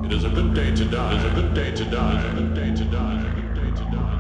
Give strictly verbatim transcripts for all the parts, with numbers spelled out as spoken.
It is a good day to die. It is a good day to die. It is a good day to die. A good day to die.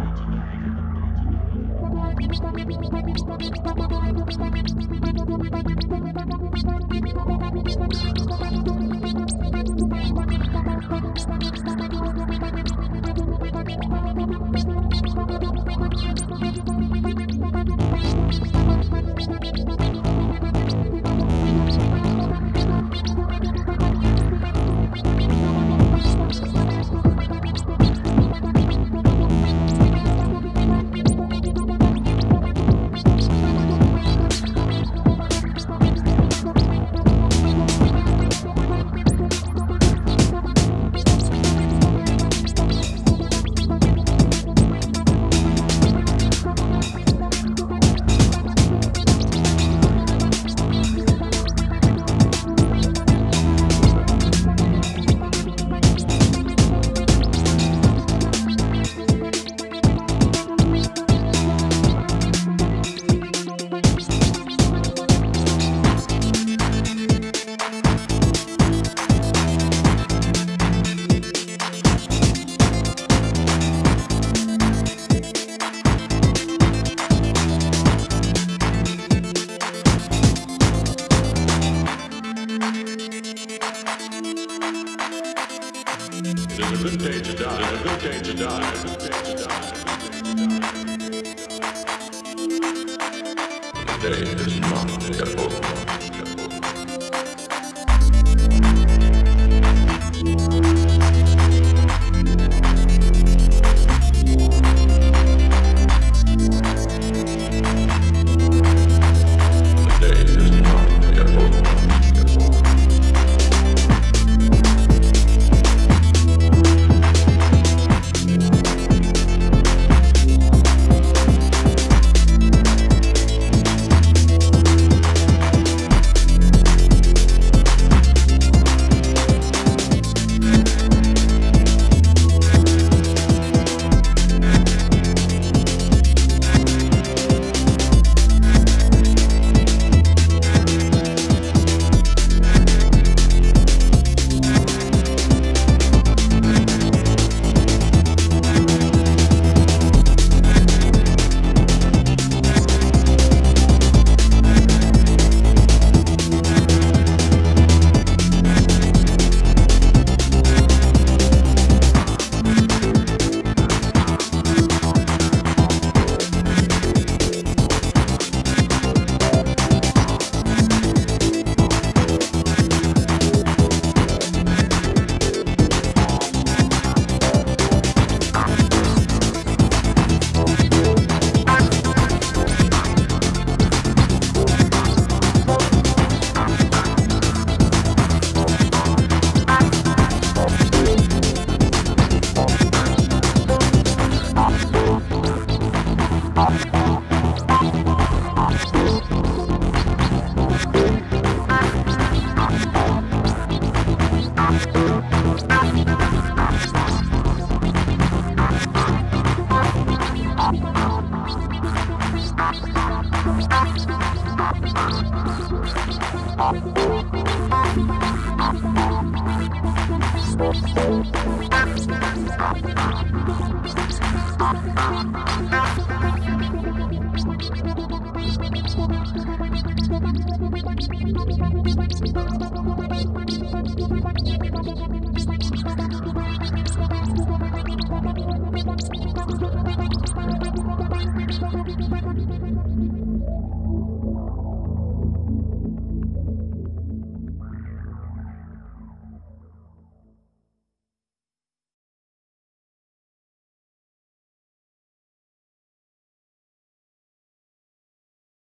It is a good day to die. It is a good day to die. A good day to die. The day is not yet over. Thank you.